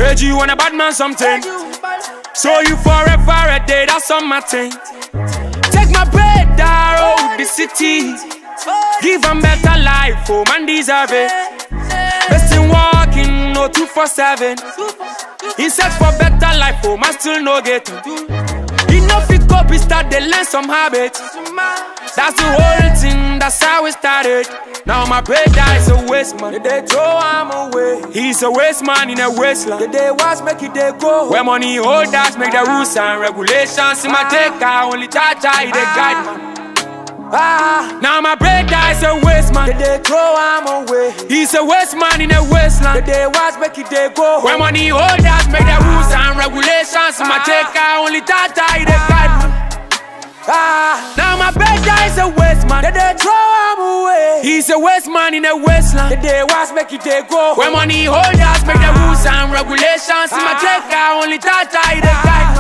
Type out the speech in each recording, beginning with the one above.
Heard you want a bad man something. So you forever a day, that's on my thing. Take my bread down the city. Give them better life, oh man deserve it. Best in walking, no 247. He search for better life, oh man still no get it. Enough it up, he start to learn some habits. That's the whole thing, that's how it started. Now my brother is a waste man. They throw him away. He's a waste man in a wasteland. The day was make it they go. Where money holders make the rules and regulations. In my take only Jaja he the guide man. Now my brother is a waste man. They throw him away. He's a waste man in a wasteland. The day was make it they go. Where money holders make the rules and regulations. In my take only Jaja he the guide man. Now my brother is a waste man. They throw him away. He's a waste man in a wasteland. The day was make it they go. Where money holders make the rules and regulations. In my take only Jaja he the guide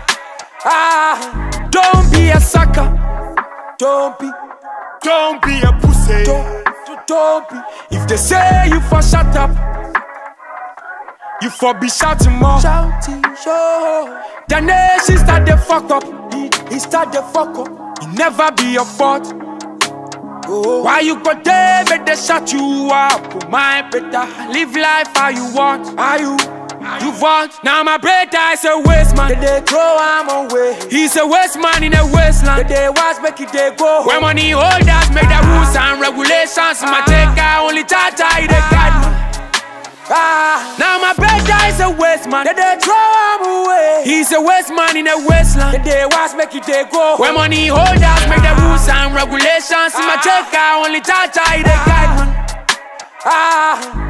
man. Don't be a sucker. Don't be a pussy. Don't be. If they say you for shut up, you for be shouting more. Shouting, show. The nation start the fuck up. He start the fuck up. It never be your fault. Oh. Why you go there, make they shut you up? My better live life how you want. How you want. Now my brother is a waste man. They throw him away. He's a waste man in a wasteland. The day was make it they go. Where money holders make the rules and regulations. My take only Jaja he the guide man. Now my brother is a waste man. They throw him away. He's a waste man in a wasteland. The day was make it they go. Where money holders make the rules and regulations. My take only Jaja he the guide man.